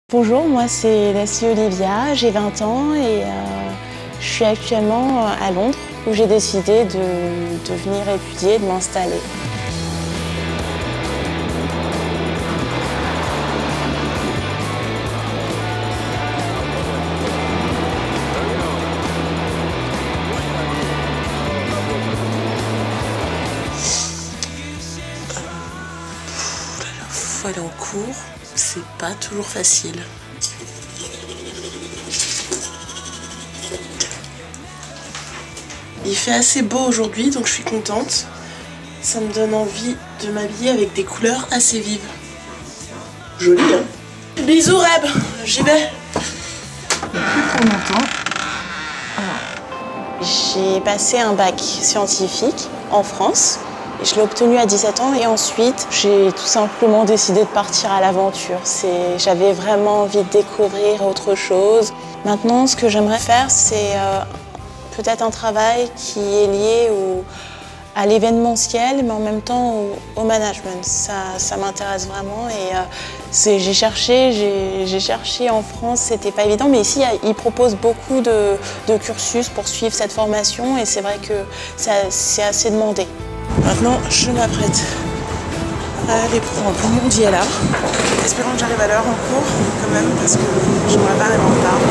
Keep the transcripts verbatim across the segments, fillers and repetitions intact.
Bonjour, moi c'est Leslie Olivia, j'ai vingt ans et euh, je suis actuellement à Londres où j'ai décidé de, de venir étudier et de m'installer. Faut aller en cours, c'est pas toujours facile. Il fait assez beau aujourd'hui, donc je suis contente. Ça me donne envie de m'habiller avec des couleurs assez vives. Joli, hein? Bisous, Reb, j'y vais. Plus trop longtemps. J'ai passé un bac scientifique en France. Je l'ai obtenu à dix-sept ans et ensuite j'ai tout simplement décidé de partir à l'aventure. J'avais vraiment envie de découvrir autre chose. Maintenant, ce que j'aimerais faire, c'est euh, peut-être un travail qui est lié au, à l'événementiel, mais en même temps au, au management. Ça, ça m'intéresse vraiment et euh, j'ai cherché, j'ai cherché en France, c'était pas évident, mais ici ils proposent beaucoup de, de cursus pour suivre cette formation et c'est vrai que c'est assez demandé. Maintenant, je m'apprête à aller prendre mon D L R. Espérons que j'arrive à l'heure en cours, quand même, parce que je ne vais pas arriver en retard.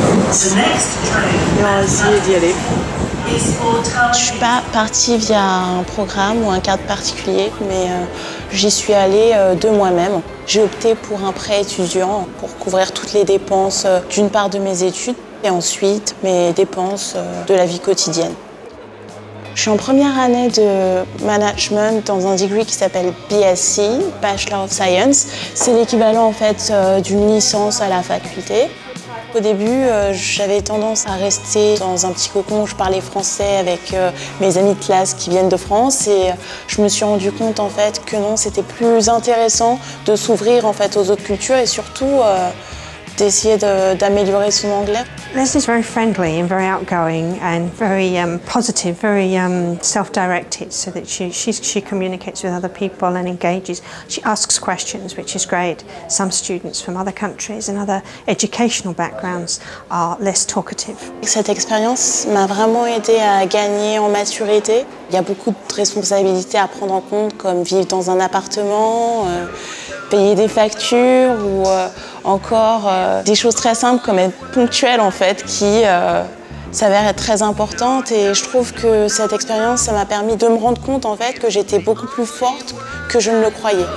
Et on va essayer d'y aller. Je ne suis pas partie via un programme ou un cadre particulier, mais euh, j'y suis allée euh, de moi-même. J'ai opté pour un prêt étudiant pour couvrir toutes les dépenses euh, d'une part de mes études et ensuite mes dépenses euh, de la vie quotidienne. Je suis en première année de management dans un degree qui s'appelle B S c, Bachelor of Science. C'est l'équivalent en fait d'une licence à la faculté. Au début, euh, j'avais tendance à rester dans un petit cocon où je parlais français avec euh, mes amis de classe qui viennent de France et euh, je me suis rendu compte en fait que non, c'était plus intéressant de s'ouvrir en fait aux autres cultures et surtout euh, d'essayer d'améliorer son anglais. Leslie's very friendly and very outgoing and very um, positive, very um, self-directed, so that she, she, she communicates with other people and engages. She asks questions, which is great. Some students from other countries and other educational backgrounds are less talkative. Cette expérience m'a vraiment aidé à gagner en maturité. Il y a beaucoup de responsabilités à prendre en compte, comme vivre dans un appartement, euh, payer des factures ou euh, encore euh, des choses très simples comme être ponctuel en fait qui euh, s'avèrent être très importantes et je trouve que cette expérience ça m'a permis de me rendre compte en fait que j'étais beaucoup plus forte que je ne le croyais.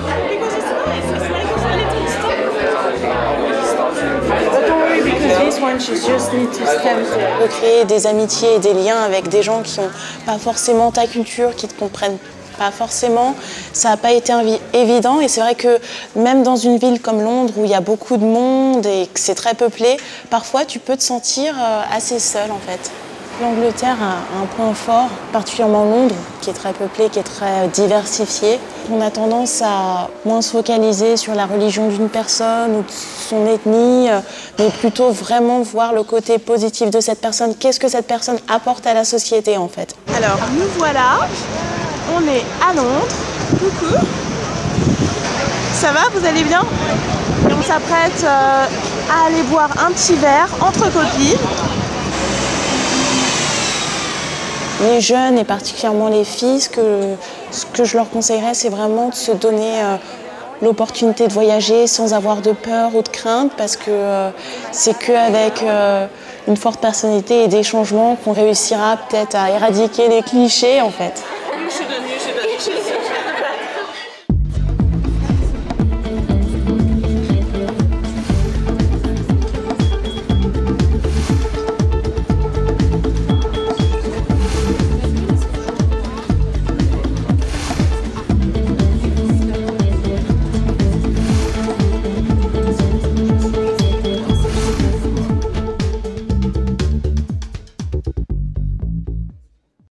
De créer des amitiés et des liens avec des gens qui n'ont pas forcément ta culture, qui ne te comprennent pas forcément, ça n'a pas été évident et c'est vrai que même dans une ville comme Londres où il y a beaucoup de monde et que c'est très peuplé, parfois tu peux te sentir assez seul en fait. L'Angleterre a un point fort, particulièrement Londres, qui est très peuplé, qui est très diversifié. On a tendance à moins se focaliser sur la religion d'une personne ou de son ethnie, mais plutôt vraiment voir le côté positif de cette personne. Qu'est-ce que cette personne apporte à la société en fait. Alors, nous voilà. On est à Londres. Coucou. Ça va, vous allez bien? Et on s'apprête euh, à aller boire un petit verre entre copines. Les jeunes et particulièrement les filles, ce que, ce que je leur conseillerais, c'est vraiment de se donner euh, l'opportunité de voyager sans avoir de peur ou de crainte parce que euh, c'est qu'avec euh, une forte personnalité et des changements qu'on réussira peut-être à éradiquer les clichés en fait. You shouldn't, you shouldn't.